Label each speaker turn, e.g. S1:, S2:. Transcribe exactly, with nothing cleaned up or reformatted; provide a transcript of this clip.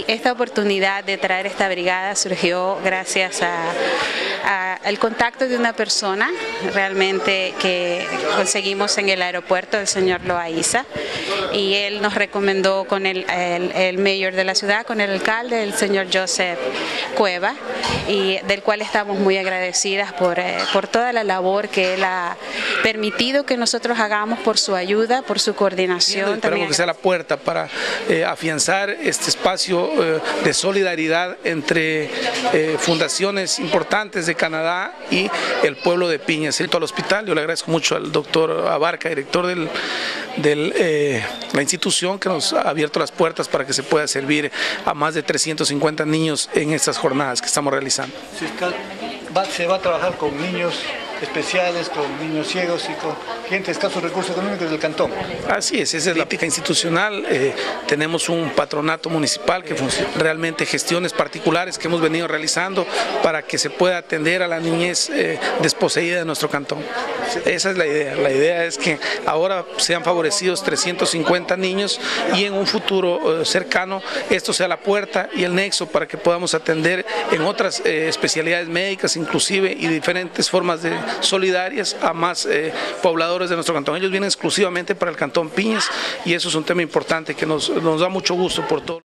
S1: esta oportunidad de traer esta brigada surgió gracias a, a el contacto de una persona realmente que conseguimos en el aeropuerto, el señor Loaiza, y él nos recomendó con el, el, el mayor de la ciudad, con el alcalde, el señor Joseph Cueva, y del cual estamos muy agradecidas por, eh, por toda la labor que él ha permitido que nosotros hagamos, por su ayuda, por su coordinación.
S2: Esperamos también que sea la puerta para eh, afianzar este espacio eh, de solidaridad entre eh, fundaciones importantes de Canadá y el pueblo de Piñas. Al hospital, yo le agradezco mucho al doctor Abarca, director de del, eh, la institución, que nos ha abierto las puertas para que se pueda servir a más de trescientos cincuenta niños en estas jornadas que estamos realizando.
S3: Fiscal, va, se va a trabajar con niños especiales, con niños ciegos y con gente de escasos recursos económicos del cantón.
S2: Así es, esa es la política institucional. Eh, tenemos un patronato municipal que realmente gestiones particulares que hemos venido realizando para que se pueda atender a la niñez eh, desposeída de nuestro cantón. Esa es la idea. La idea es que ahora sean favorecidos trescientos cincuenta niños y en un futuro eh, cercano esto sea la puerta y el nexo para que podamos atender en otras eh, especialidades médicas inclusive y diferentes formas de solidarias a más eh, pobladores de nuestro cantón. Ellos vienen exclusivamente para el cantón Piñas y eso es un tema importante que nos, nos da mucho gusto por todo.